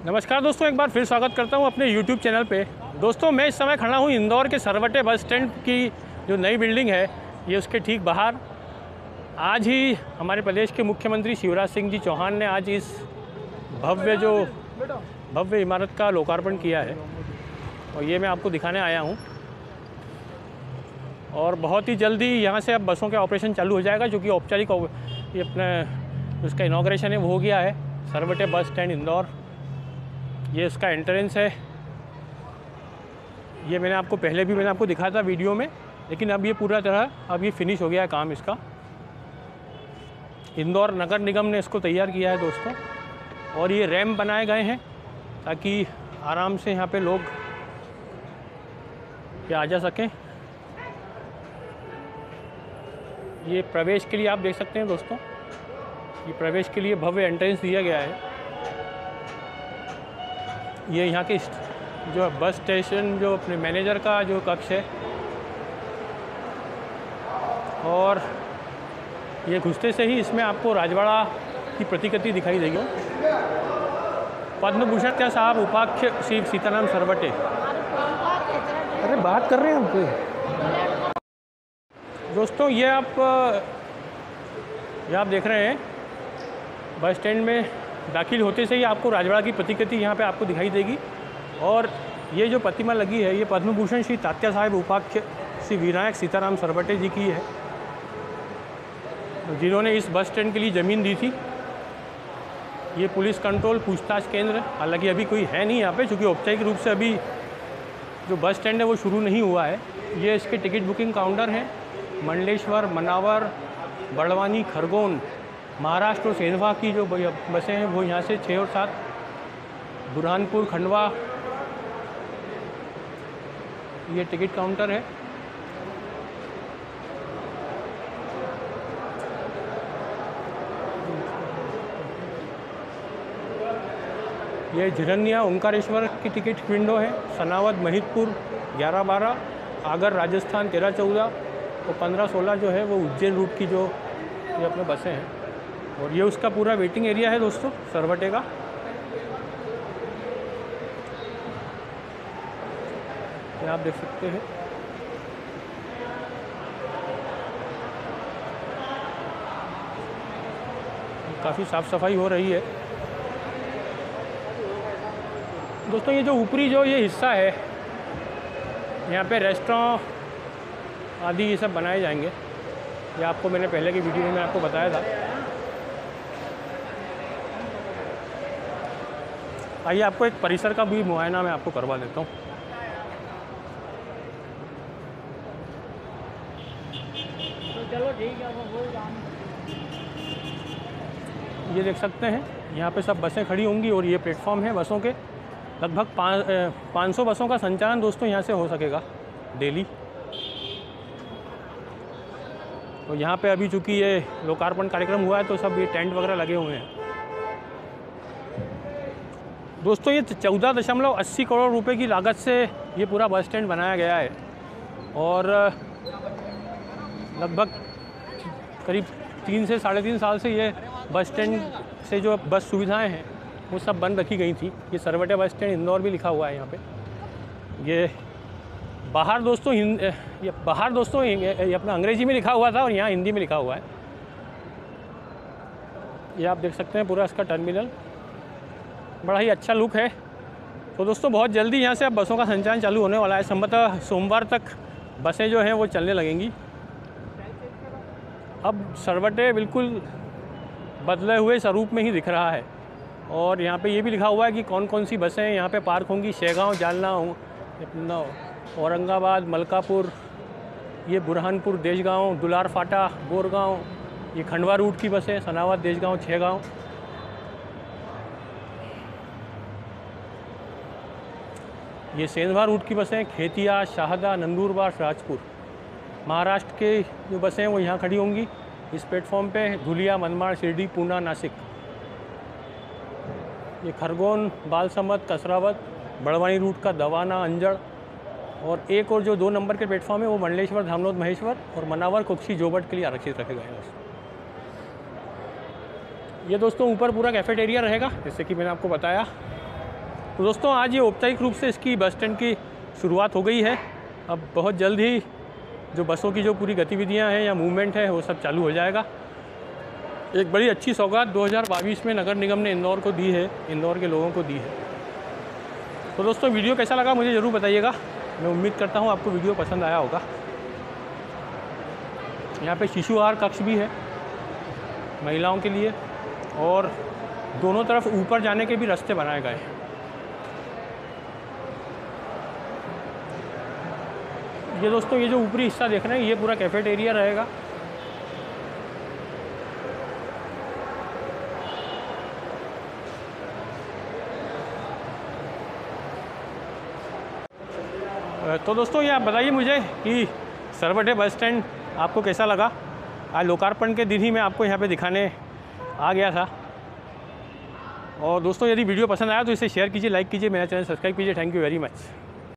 नमस्कार दोस्तों, एक बार फिर स्वागत करता हूं अपने YouTube चैनल पे। दोस्तों मैं इस समय खड़ा हूं इंदौर के सरवटे बस स्टैंड की जो नई बिल्डिंग है, ये उसके ठीक बाहर। आज ही हमारे प्रदेश के मुख्यमंत्री शिवराज सिंह जी चौहान ने आज इस भव्य इमारत का लोकार्पण किया है और ये मैं आपको दिखाने आया हूँ। और बहुत ही जल्दी यहाँ से अब बसों के ऑपरेशन चालू हो जाएगा, जो कि औपचारिक ये अपना उसका इनॉग्रेशन है वो हो गया है। सरवटे बस स्टैंड इंदौर, ये उसका एंट्रेंस है। ये मैंने आपको दिखाया था वीडियो में, लेकिन अब ये पूरा तरह अब ये फिनिश हो गया है काम इसका। इंदौर नगर निगम ने इसको तैयार किया है दोस्तों, और ये रैंप बनाए गए हैं ताकि आराम से यहाँ पे लोग आ जा सकें। ये प्रवेश के लिए आप देख सकते हैं दोस्तों, ये प्रवेश के लिए भव्य एंट्रेंस दिया गया है। ये यहाँ के जो बस स्टेशन जो अपने मैनेजर का जो कक्ष है, और ये घुसते से ही इसमें आपको राजवाड़ा की प्रतिकृति दिखाई देगी। पद्म भूषण क्या साहब उपाध्यक्ष श्री सीताराम सरवटे। अरे बात कर रहे हैं हम दोस्तों। ये आप देख रहे हैं बस स्टैंड में दाखिल होते से ही आपको राजवाड़ा की प्रतिकृति यहाँ पे आपको दिखाई देगी। और ये जो प्रतिमा लगी है, ये पद्म भूषण श्री तात्या साहेब उपाध्यक्ष श्री विनायक सीताराम सरवटे जी की है, जिन्होंने इस बस स्टैंड के लिए ज़मीन दी थी। ये पुलिस कंट्रोल पूछताछ केंद्र, हालांकि अभी कोई है नहीं यहाँ पे, चूँकि औपचारिक रूप से अभी जो बस स्टैंड है वो शुरू नहीं हुआ है। ये इसके टिकट बुकिंग काउंटर हैं। मंडलेश्वर, मनावर, बड़वानी, खरगोन, महाराष्ट्र और सेंधवा की जो बसें हैं वो यहाँ से 6 और 7, बुरहानपुर, खंडवा, ये टिकट काउंटर है। ये झिरनिया ओंकारेश्वर की टिकट विंडो है। सनावद, महिदपुर 11-12, आगर राजस्थान 13-14 और 15-16 जो है वो उज्जैन रूट की जो ये अपने बसें हैं। और ये उसका पूरा वेटिंग एरिया है दोस्तों सरवटे का। ये आप देख सकते हैं। काफ़ी साफ़ सफाई हो रही है दोस्तों। ये जो ऊपरी जो ये हिस्सा है, यहाँ पे रेस्टोरेंट आदि ये सब बनाए जाएंगे। ये आपको मैंने पहले की वीडियो में आपको बताया था। आइए आपको एक परिसर का भी मुआयना मैं आपको करवा देता हूँ। तो चलो ठीक है। ये देख सकते हैं, यहाँ पे सब बसें खड़ी होंगी और ये प्लेटफॉर्म है बसों के। लगभग 500 बसों का संचालन दोस्तों यहाँ से हो सकेगा डेली। तो यहाँ पे अभी चूँकि ये लोकार्पण कार्यक्रम हुआ है तो सब ये टेंट वगैरह लगे हुए हैं दोस्तों। ये 14.80 करोड़ रुपए की लागत से ये पूरा बस स्टैंड बनाया गया है, और लगभग करीब 3 से 3.5 साल से ये बस स्टैंड से जो बस सुविधाएं हैं वो सब बंद रखी गई थी। ये सरवटे बस स्टैंड इंदौर भी लिखा हुआ है यहाँ पे। ये बाहर दोस्तों ये अपना अंग्रेजी में लिखा हुआ था और यहाँ हिंदी में लिखा हुआ है। ये आप देख सकते हैं पूरा इसका टर्मिनल, बड़ा ही अच्छा लुक है। तो दोस्तों बहुत जल्दी यहाँ से अब बसों का संचालन चालू होने वाला है। संभवतः सोमवार तक बसें जो हैं वो चलने लगेंगी। अब सरवटे बिल्कुल बदले हुए स्वरूप में ही दिख रहा है। और यहाँ पे ये भी लिखा हुआ है कि कौन कौन सी बसें यहाँ पे पार्क होंगी। शेगांव, जालना, औरंगाबाद, मलकापुर, ये बुरहानपुर, देशगांव, दुलार फाटा, बोरगांव, ये खंडवा रूट की बसें, सनावद, देशगांव, छेगांव। ये सेंधवा रूट की बसें, खेतिया, शाहदा, नंदुरबार, राजपुर। महाराष्ट्र के जो बसें हैं वो यहाँ खड़ी होंगी इस प्लेटफॉर्म पे। धुलिया, मनमाड़, शिरडी, पूना, नासिक। ये खरगोन, बालसमत, कसरावत, बड़वानी रूट का दवाना, अंजड़। और एक और जो 2 नंबर के प्लेटफॉर्म है वो मंडलेश्वर, धामनोद, महेश्वर और मनावर, कुक्षी, जोबट के लिए आरक्षित रखे गए हैं। ये दोस्तों ऊपर पूरा कैफेटेरिया रहेगा, जैसे कि मैंने आपको बताया। तो दोस्तों आज ये औपचारिक रूप से इसकी बस स्टैंड की शुरुआत हो गई है। अब बहुत जल्द ही जो बसों की जो पूरी गतिविधियां हैं या मूवमेंट है वो सब चालू हो जाएगा। एक बड़ी अच्छी सौगात 2022 में नगर निगम ने इंदौर को दी है, इंदौर के लोगों को दी है। तो दोस्तों वीडियो कैसा लगा मुझे ज़रूर बताइएगा। मैं उम्मीद करता हूँ आपको वीडियो पसंद आया होगा। यहाँ पे शिशु आहार कक्ष भी है महिलाओं के लिए, और दोनों तरफ ऊपर जाने के भी रास्ते बनाए गए हैं। ये दोस्तों ये जो ऊपरी हिस्सा देख रहे हैं ये पूरा कैफेटेरिया रहेगा। तो दोस्तों ये आप बताइए मुझे कि सरवटे बस स्टैंड आपको कैसा लगा। आज लोकार्पण के दिन ही मैं आपको यहाँ पे दिखाने आ गया था। और दोस्तों यदि वीडियो पसंद आया तो इसे शेयर कीजिए, लाइक कीजिए, मेरा चैनल सब्सक्राइब कीजिए। Thank you very much.